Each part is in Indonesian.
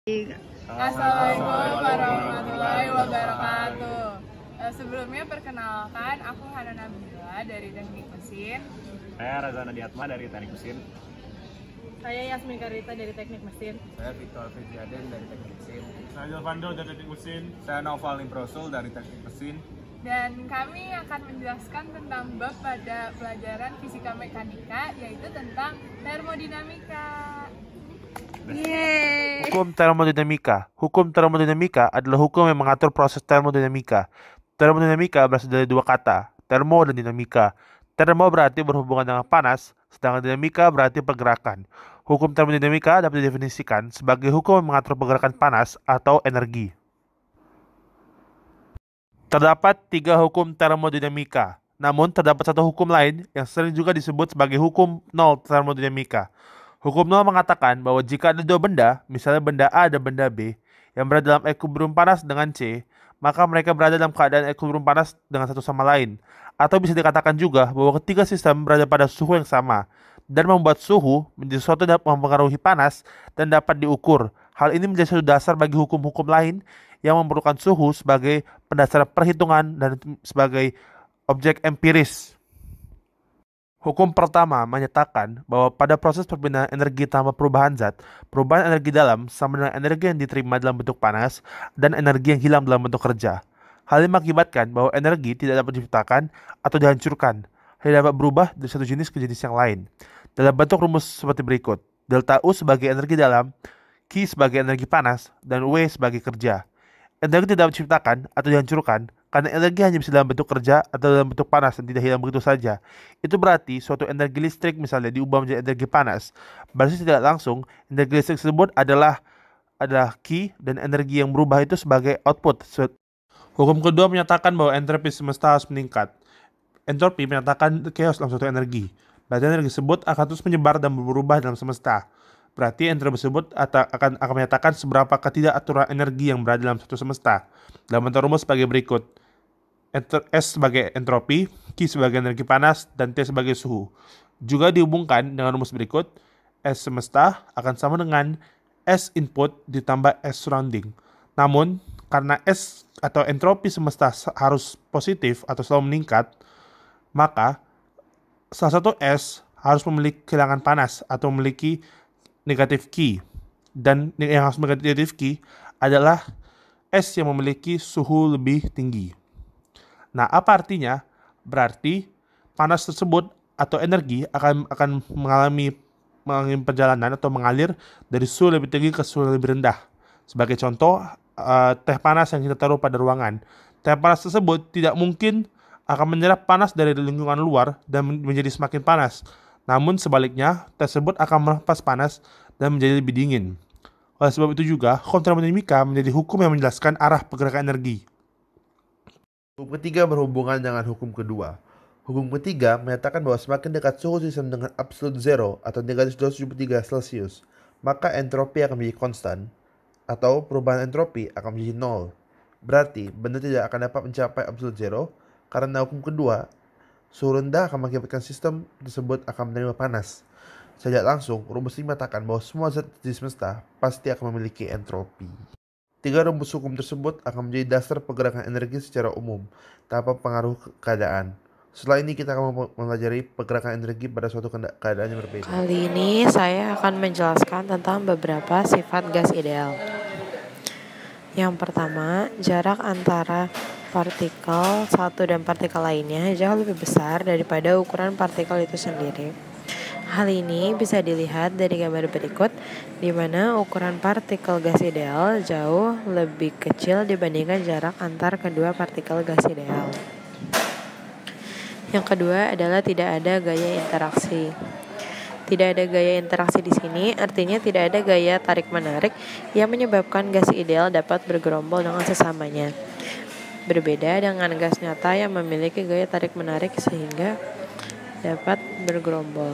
Assalamualaikum warahmatullahi wabarakatuh. Sebelumnya perkenalkan, aku Hana Nabila dari Teknik Mesin. Saya Razana Diatma dari Teknik Mesin. Saya Yasmin Karita dari Teknik Mesin. Saya Victor Fitriaden dari Teknik Mesin. Saya Jovando dari Teknik Mesin. Saya Noval Nimprosul dari Teknik Mesin. Dan kami akan menjelaskan tentang bab pada pelajaran fisika mekanika, yaitu tentang termodinamika. Hukum termodinamika. Hukum termodinamika adalah hukum yang mengatur proses termodinamika. Termodinamika berasal dari dua kata, termo dan dinamika. Termo berarti berhubungan dengan panas, sedangkan dinamika berarti pergerakan. Hukum termodinamika dapat didefinisikan sebagai hukum yang mengatur pergerakan panas atau energi. Terdapat tiga hukum termodinamika, namun terdapat satu hukum lain yang sering juga disebut sebagai hukum nol termodinamika. Hukum nol mengatakan bahwa jika ada dua benda, misalnya benda A dan benda B, yang berada dalam ekuilibrium panas dengan C, maka mereka berada dalam keadaan ekuilibrium panas dengan satu sama lain. Atau bisa dikatakan juga bahwa ketiga sistem berada pada suhu yang sama, dan membuat suhu menjadi sesuatu yang mempengaruhi panas dan dapat diukur. Hal ini menjadi satu dasar bagi hukum-hukum lain yang memerlukan suhu sebagai pendasar perhitungan dan sebagai objek empiris. Hukum pertama menyatakan bahwa pada proses perpindahan energi tanpa perubahan zat, perubahan energi dalam sama dengan energi yang diterima dalam bentuk panas dan energi yang hilang dalam bentuk kerja. Hal ini mengakibatkan bahwa energi tidak dapat diciptakan atau dihancurkan, hanya dapat berubah dari satu jenis ke jenis yang lain. Dalam bentuk rumus seperti berikut: delta U sebagai energi dalam, Q sebagai energi panas, dan W sebagai kerja. Energi tidak dapat diciptakan atau dihancurkan karena energi hanya bisa dalam bentuk kerja atau dalam bentuk panas dan tidak hilang begitu saja. Itu berarti suatu energi listrik misalnya diubah menjadi energi panas. Berarti tidak langsung energi listrik tersebut adalah Q dan energi yang berubah itu sebagai output. Hukum kedua menyatakan bahwa entropi semesta harus meningkat. Entropi menyatakan chaos dalam suatu energi. Berarti energi tersebut akan terus menyebar dan berubah dalam semesta. Berarti entropi tersebut akan menyatakan seberapa ketidakaturan energi yang berada dalam suatu semesta. Dalam bentuk rumus sebagai berikut: S sebagai entropi, Q sebagai energi panas, dan T sebagai suhu. Juga dihubungkan dengan rumus berikut: S semesta akan sama dengan S input ditambah S surrounding. Namun, karena S atau entropi semesta harus positif atau selalu meningkat, maka salah satu S harus memiliki kehilangan panas atau memiliki negatif Q, dan yang harus memiliki negatif Q adalah S yang memiliki suhu lebih tinggi. Nah, apa artinya? Berarti panas tersebut atau energi akan mengalami perjalanan atau mengalir dari suhu lebih tinggi ke suhu lebih rendah. Sebagai contoh, teh panas yang kita taruh pada ruangan. Teh panas tersebut tidak mungkin akan menyerap panas dari lingkungan luar dan menjadi semakin panas. Namun sebaliknya, tersebut akan melepas panas dan menjadi lebih dingin. Oleh sebab itu juga, hukum termodinamika menjadi hukum yang menjelaskan arah pergerakan energi. Hukum ketiga berhubungan dengan hukum kedua. Hukum ketiga menyatakan bahwa semakin dekat suhu sistem dengan absolute zero atau negatif 273 Celcius, maka entropi akan menjadi konstan, atau perubahan entropi akan menjadi nol. Berarti, benda tidak akan dapat mencapai absolute zero, karena hukum kedua, suhu rendah akan mengakibatkan sistem tersebut akan menerima panas. Secara langsung, rumus ini mengatakan bahwa semua zat di semesta pasti akan memiliki entropi. Tiga rumus hukum tersebut akan menjadi dasar pergerakan energi secara umum, tanpa pengaruh keadaan. Setelah ini kita akan mempelajari pergerakan energi pada suatu keadaan yang berbeda. Kali ini saya akan menjelaskan tentang beberapa sifat gas ideal. Yang pertama, jarak antara partikel satu dan partikel lainnya jauh lebih besar daripada ukuran partikel itu sendiri. Hal ini bisa dilihat dari gambar berikut, di mana ukuran partikel gas ideal jauh lebih kecil dibandingkan jarak antar kedua partikel gas ideal. Yang kedua adalah tidak ada gaya interaksi. Tidak ada gaya interaksi di sini artinya tidak ada gaya tarik-menarik yang menyebabkan gas ideal dapat bergerombol dengan sesamanya. Berbeda dengan gas nyata yang memiliki gaya tarik-menarik sehingga dapat bergerombol.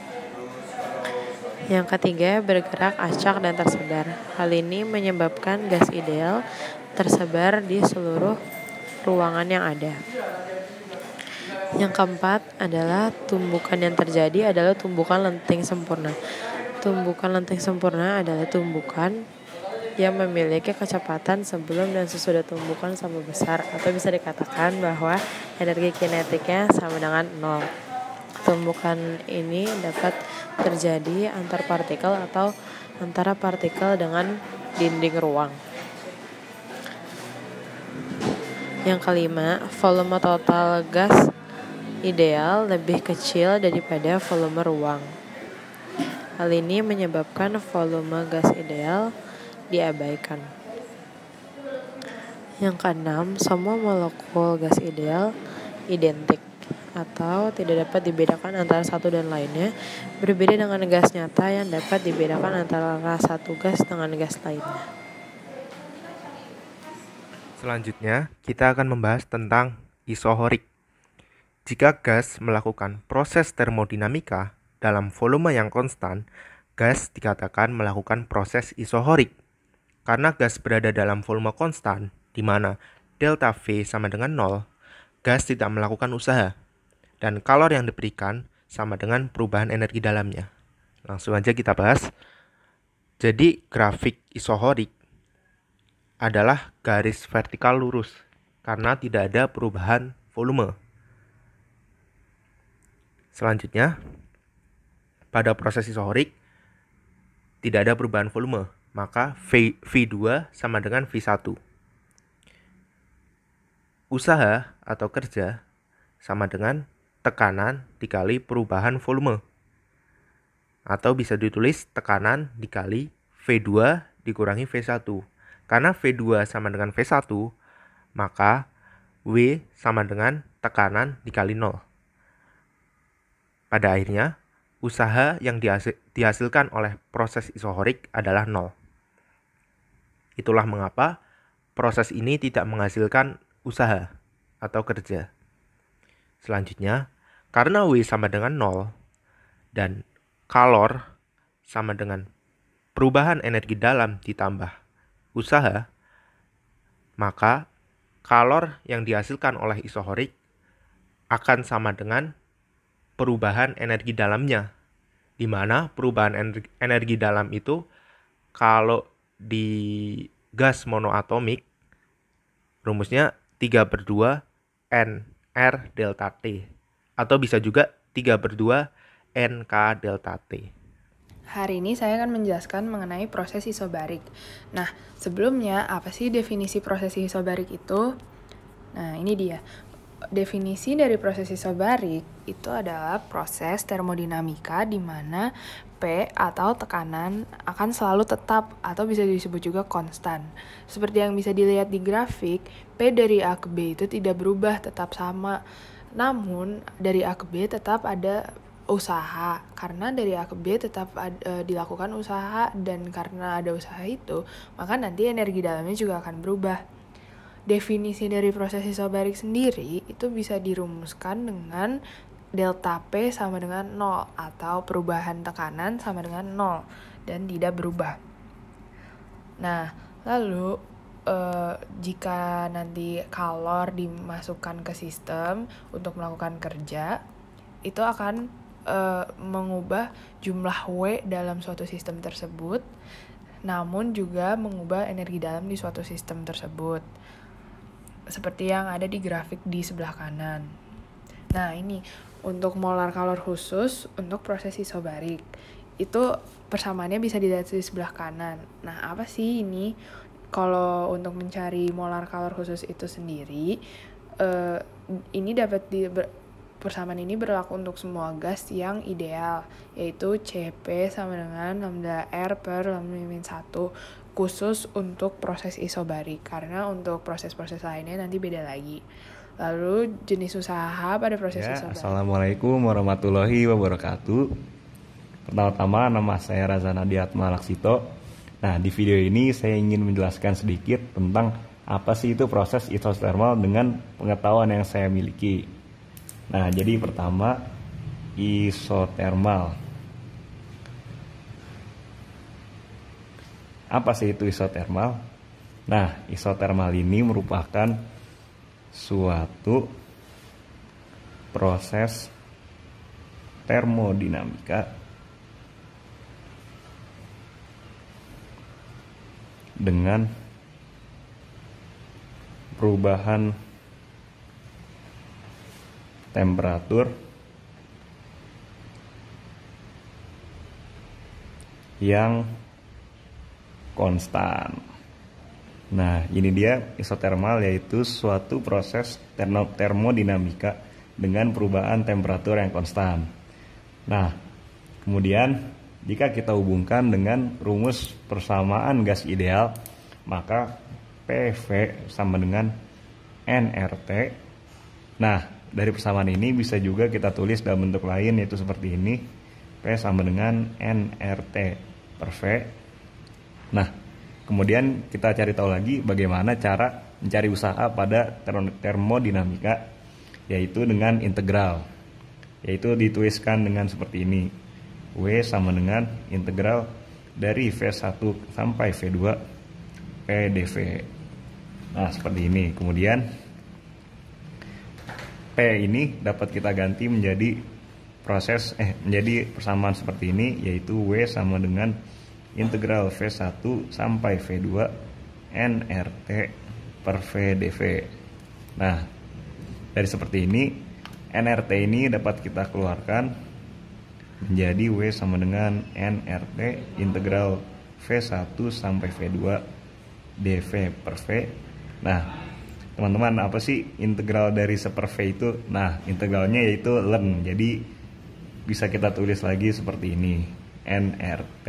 Yang ketiga, bergerak acak dan tersebar. Hal ini menyebabkan gas ideal tersebar di seluruh ruangan yang ada. Yang keempat adalah tumbukan yang terjadi adalah tumbukan lenting sempurna. Tumbukan lenting sempurna adalah tumbukan yang memiliki kecepatan sebelum dan sesudah tumbukan sama besar, atau bisa dikatakan bahwa energi kinetiknya sama dengan 0. Tumbukan ini dapat terjadi antar partikel atau antara partikel dengan dinding ruang. Yang kelima, volume total gas ideal lebih kecil daripada volume ruang. Hal ini menyebabkan volume gas ideal diabaikan. Yang keenam, semua molekul gas ideal identik atau tidak dapat dibedakan antara satu dan lainnya, berbeda dengan gas nyata yang dapat dibedakan antara satu gas dengan gas lainnya. Selanjutnya, kita akan membahas tentang isohorik. Jika gas melakukan proses termodinamika dalam volume yang konstan, gas dikatakan melakukan proses isohorik. Karena gas berada dalam volume konstan, di mana delta V sama dengan 0, gas tidak melakukan usaha, dan kalor yang diberikan sama dengan perubahan energi dalamnya. Langsung aja kita bahas. Jadi, grafik isohorik adalah garis vertikal lurus, karena tidak ada perubahan volume. Selanjutnya, pada proses isohorik tidak ada perubahan volume, maka V2 sama dengan V1. Usaha atau kerja sama dengan tekanan dikali perubahan volume. Atau bisa ditulis tekanan dikali V2 dikurangi V1. Karena V2 sama dengan V1, maka W sama dengan tekanan dikali 0. Pada akhirnya, usaha yang dihasilkan oleh proses isohorik adalah 0. Itulah mengapa proses ini tidak menghasilkan usaha atau kerja. Selanjutnya, karena W sama dengan 0 dan kalor sama dengan perubahan energi dalam ditambah usaha, maka kalor yang dihasilkan oleh isohorik akan sama dengan perubahan energi dalamnya, di mana perubahan energi dalam itu kalau di gas monoatomik rumusnya 3/2 NR delta T, atau bisa juga 3/2 NK delta T. Hari ini saya akan menjelaskan mengenai proses isobarik. Nah, sebelumnya apa sih definisi proses isobarik itu? Nah, ini dia. Definisi dari proses isobarik itu adalah proses termodinamika di mana P atau tekanan akan selalu tetap atau bisa disebut juga konstan. Seperti yang bisa dilihat di grafik, P dari A ke B itu tidak berubah, tetap sama. Namun, dari A ke B tetap ada usaha. Karena dari A ke B tetap dilakukan usaha, dan karena ada usaha itu, maka nanti energi dalamnya juga akan berubah. Definisi dari proses isobarik sendiri itu bisa dirumuskan dengan delta P sama dengan 0 atau perubahan tekanan sama dengan 0 dan tidak berubah. Nah, lalu jika nanti kalor dimasukkan ke sistem untuk melakukan kerja, itu akan mengubah jumlah W dalam suatu sistem tersebut, namun juga mengubah energi dalam di suatu sistem tersebut. Seperti yang ada di grafik di sebelah kanan. Nah, ini untuk molar kalor khusus untuk proses isobarik. Itu persamaannya bisa dilihat di sebelah kanan. Nah, apa sih ini? Kalau untuk mencari molar kalor khusus itu sendiri, ini persamaan ini berlaku untuk semua gas yang ideal, yaitu Cp sama dengan lambda R per lambda min 1, khusus untuk proses isobarik, karena untuk proses-proses lainnya nanti beda lagi. Lalu jenis usaha pada proses isobarik. Assalamualaikum warahmatullahi wabarakatuh. Pertama-tama, nama saya Razana Diatma Laksito. Nah, di video ini saya ingin menjelaskan sedikit tentang apa sih itu proses isotermal dengan pengetahuan yang saya miliki. Nah, jadi pertama, isotermal. Apa sih itu isotermal? Nah, isotermal ini merupakan suatu proses termodinamika dengan perubahan temperatur yang konstan. Nah, ini dia isotermal, yaitu suatu proses termodinamika dengan perubahan temperatur yang konstan. Nah, kemudian jika kita hubungkan dengan rumus persamaan gas ideal, maka PV sama dengan nRT. Nah, dari persamaan ini bisa juga kita tulis dalam bentuk lain, yaitu seperti ini. P sama dengan nRT per V. Nah, kemudian kita cari tahu lagi bagaimana cara mencari usaha pada termodinamika, yaitu dengan integral. Yaitu dituliskan dengan seperti ini. W sama dengan integral dari V1 sampai V2 P dV. Nah, seperti ini. Kemudian P ini dapat kita ganti menjadi menjadi persamaan seperti ini, yaitu W sama dengan integral V1 sampai V2 nRT per V dV. Nah, dari seperti ini nRT ini dapat kita keluarkan menjadi W sama dengan nRT integral V1 sampai V2 dV per V. Nah, teman-teman, apa sih integral dari 1 per V itu? Nah, integralnya yaitu ln. Jadi bisa kita tulis lagi seperti ini. nRT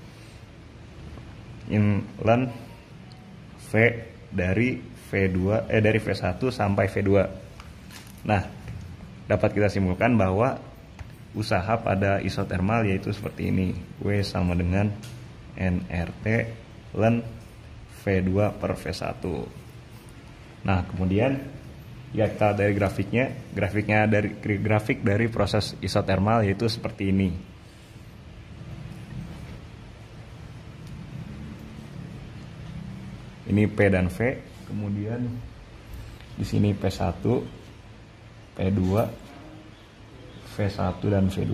in ln V dari dari V1 sampai V2. Nah, dapat kita simpulkan bahwa usaha pada isotermal yaitu seperti ini. W sama dengan nRT ln V2 per V1. Nah, kemudian jika kita dari grafik dari proses isotermal yaitu seperti ini. Ini P dan V, kemudian di sini P1, P2, V1 dan V2.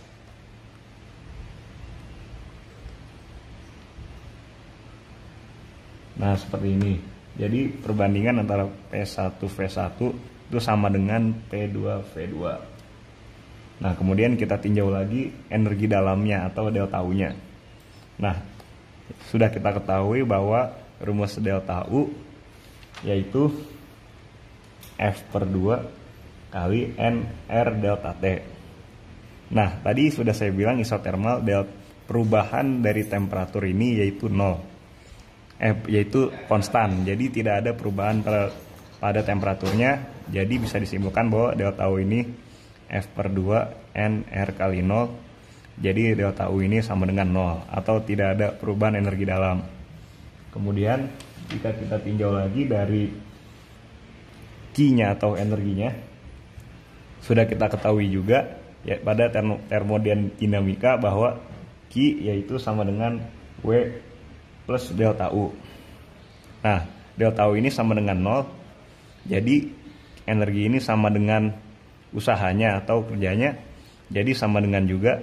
Nah, seperti ini. Jadi perbandingan antara P1 V1 itu sama dengan P2 V2. Nah, kemudian kita tinjau lagi energi dalamnya atau delta U-nya. Nah, sudah kita ketahui bahwa rumus delta U yaitu F per 2 kali NR delta T. Nah, tadi sudah saya bilang isotermal perubahan dari temperatur ini yaitu 0. Yaitu konstan, jadi tidak ada perubahan pada temperaturnya. Jadi bisa disimpulkan bahwa delta U ini F per 2 NR kali 0. Jadi delta U ini sama dengan 0 atau tidak ada perubahan energi dalam. Kemudian jika kita tinjau lagi dari Q-nya atau energinya, sudah kita ketahui juga ya, pada termodinamika bahwa Q yaitu sama dengan W plus delta U. Nah, delta U ini sama dengan 0. Jadi energi ini sama dengan usahanya atau kerjanya. Jadi sama dengan juga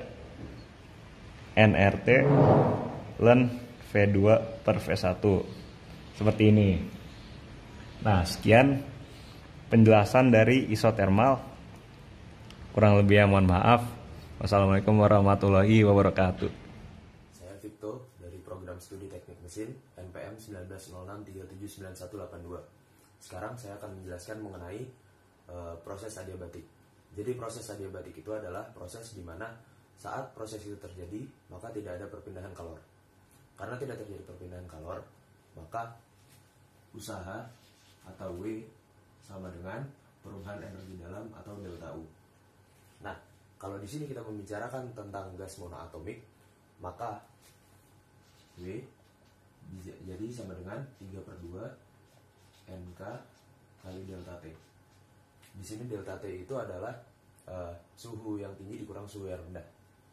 nRT ln V2 per V1. Seperti ini. Nah, sekian penjelasan dari isotermal. Kurang lebihnya mohon maaf. Wassalamualaikum warahmatullahi wabarakatuh. Saya Victo dari program studi teknik mesin NPM 1906379182. Sekarang saya akan menjelaskan mengenai proses adiabatik. Jadi proses adiabatik itu adalah proses di mana saat proses itu terjadi maka tidak ada perpindahan kalor. Karena tidak terjadi perpindahan kalor, maka usaha atau W sama dengan perubahan energi dalam atau delta U. Nah, kalau di sini kita membicarakan tentang gas monoatomik, maka W jadi sama dengan 3 per 2 NK kali delta T. Di sini delta T itu adalah suhu yang tinggi dikurang suhu yang rendah.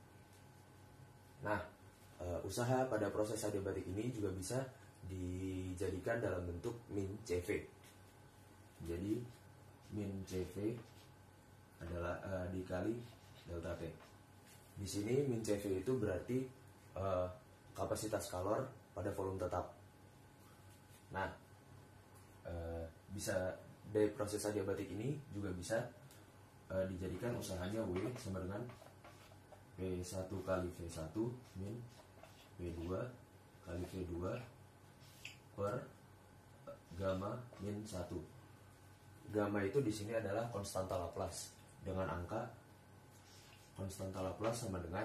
Nah, usaha pada proses adiabatik ini juga bisa dijadikan dalam bentuk min CV. Jadi min CV adalah dikali delta T. Di sini min CV itu berarti kapasitas kalor pada volume tetap. Nah, bisa dari proses adiabatik ini juga bisa dijadikan usahanya W sama dengan P1 kali V1 min P2 kali V2 per gamma min 1. Gamma itu di sini adalah konstanta Laplace dengan angka konstanta Laplace sama dengan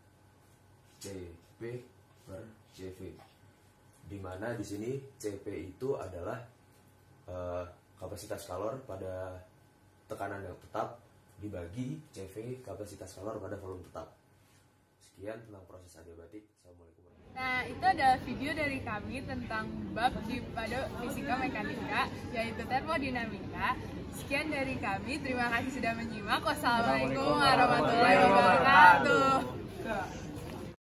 CP per CV, di mana di sini CP itu adalah kapasitas kalor pada tekanan yang tetap dibagi CV kapasitas kalor pada volume tetap. Sekian tentang proses adiabatik. Assalamualaikum warahmatullahi wabarakatuh. Nah, itu adalah video dari kami tentang bab pada fisika mekanika, yaitu termodinamika. Sekian dari kami, terima kasih sudah menyimak. Wassalamualaikum warahmatullahi wabarakatuh.